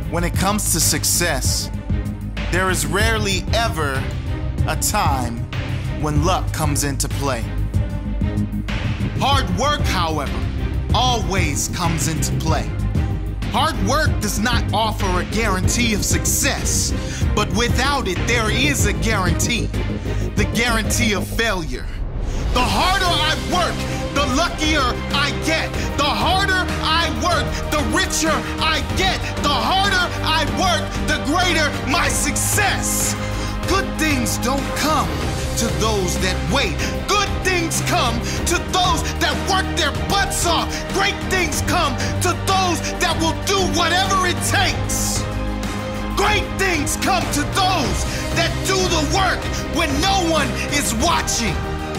When it comes to success, there is rarely ever a time when luck comes into play. Hard work, however, always comes into play. Hard work does not offer a guarantee of success, but without it, there is a guarantee. The guarantee of failure. The harder I work, the luckier I get. The harder I work, the richer I get. The harder I work, the greater my success. Good things don't come to those that wait. Good things come to those that work their butts off. Great things come to those that will do whatever it takes. Great things come to those that do the work when no one is watching.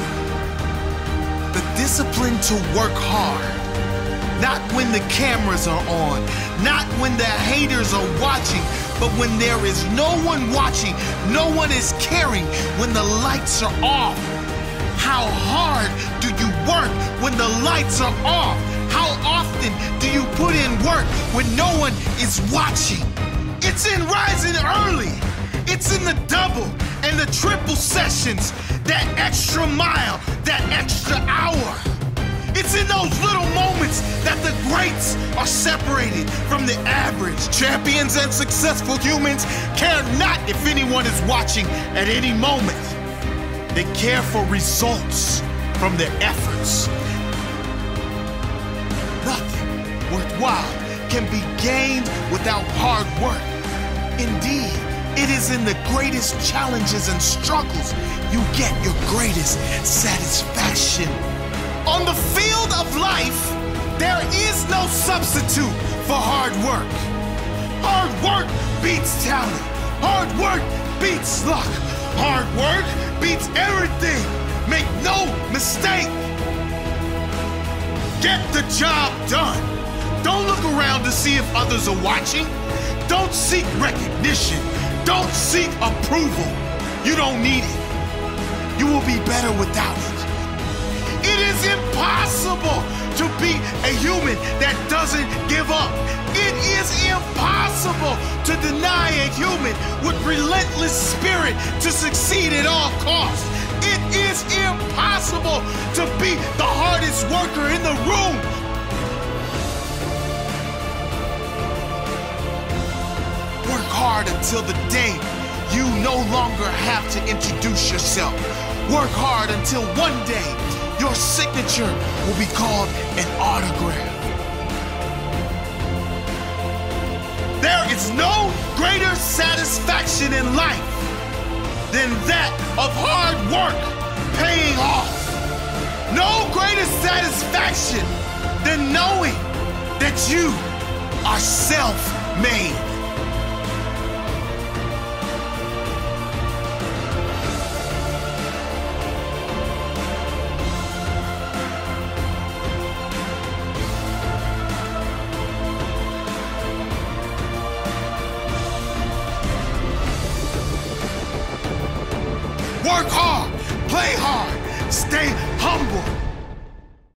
The discipline to work hard, not when the cameras are on, not when the haters are watching, but when there is no one watching, no one is caring, when the lights are off. How hard do you work when the lights are off? How often do you put in work when no one is watching? It's in rising early. It's in the double and the triple sessions, that extra mile, that extra hour. It's in those little moments that the greats are separated from the average. Champions and successful humans care not if anyone is watching at any moment. They care for results from their efforts. Nothing worthwhile can be gained without hard work. Indeed, it is in the greatest challenges and struggles you get your greatest satisfaction. On the field of life, there is no substitute for hard work. Hard work beats talent. Hard work beats luck. Hard work beats everything. Make no mistake. Get the job done. Don't look around to see if others are watching. Don't seek recognition. Don't seek approval. You don't need it. You will be better without it. It is impossible to be a human that doesn't give up. It is impossible to deny a human with relentless spirit to succeed at all costs. It is impossible to be the hardest worker in the room. Work hard until the day you no longer have to introduce yourself. Work hard until one day your signature will be called an autograph. There is no greater satisfaction in life than that of hard work paying off. No greater satisfaction than knowing that you are self-made. Work hard, play hard, stay humble.